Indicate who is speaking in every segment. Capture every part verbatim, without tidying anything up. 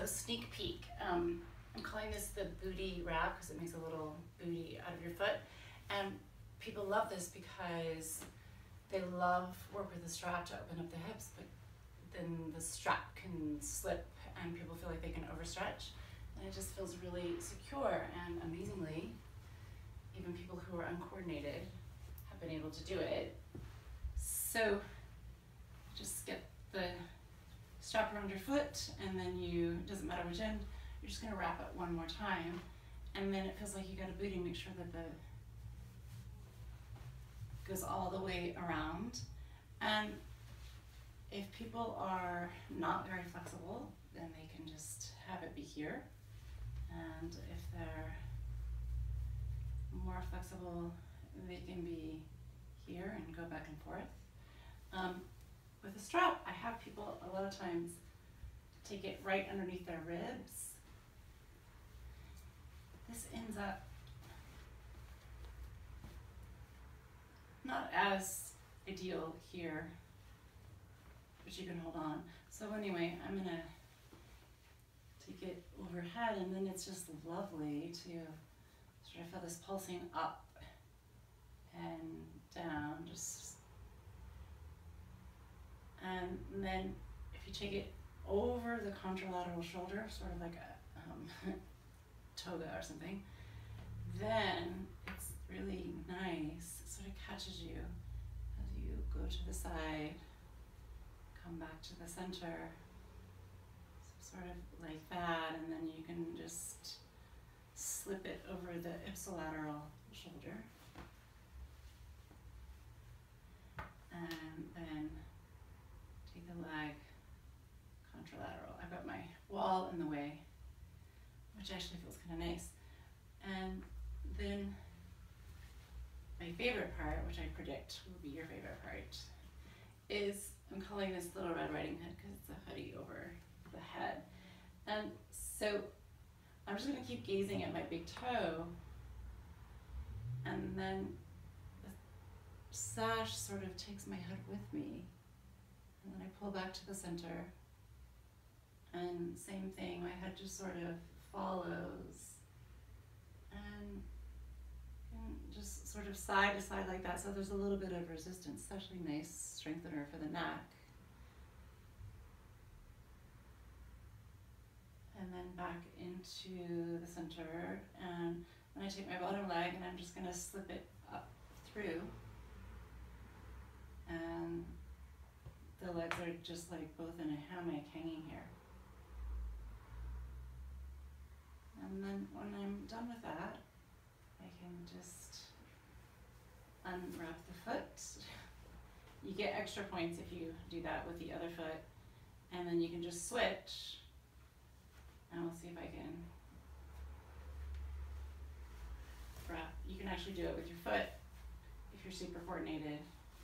Speaker 1: So sneak peek. Um, I'm calling this the booty wrap because it makes a little booty out of your foot. And people love this because they love work with the strap to open up the hips, but then the strap can slip and people feel like they can overstretch. And it just feels really secure, and amazingly, even people who are uncoordinated have been able to do it. So just get the strap around your foot, and then you, doesn't matter which end, you're just gonna wrap it one more time, and then it feels like you got a booty. Make sure that the goes all the way around. And if people are not very flexible, then they can just have it be here. And if they're more flexible, they can be here and go back and forth. Um, with a strap, I have people a lot of times take it right underneath their ribs. This ends up not as ideal here, but you can hold on. So anyway, I'm gonna take it overhead, and then it's just lovely to sort of feel this pulsing up and down, just, and then if you take it over the contralateral shoulder, sort of like a um, toga or something, then it's really nice. It sort of catches you as you go to the side, come back to the center, so sort of like that, and then you can just slip it over the ipsilateral shoulder, and then take the leg contralateral. I've got my wall in the way, which actually feels kind of nice. And then my favorite part, which I predict will be your favorite part, is I'm calling this Little Red Riding Hood because it's a hoodie over the head. And so I'm just going to keep gazing at my big toe, and then the sash sort of takes my hood with me, and then I pull back to the center, and same thing, my head just sort of follows, and, and just sort of side to side like that, so there's a little bit of resistance. It's actually a nice strengthener for the neck. And then back into the center, and then I take my bottom leg and I'm just going to slip it up through, and the legs are just like both in a hammock hanging here. And then when I'm done with that, I can just unwrap the foot. You get extra points if you do that with the other foot, and then you can just switch. And we'll see if I can wrap. You can actually do it with your foot if you're super coordinated.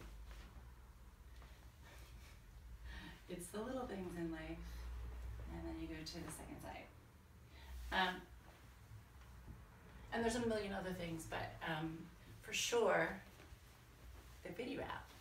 Speaker 1: It's the little things in life. And then you go to the second side. Um, and there's a million other things, but um, for sure, the booty wrap.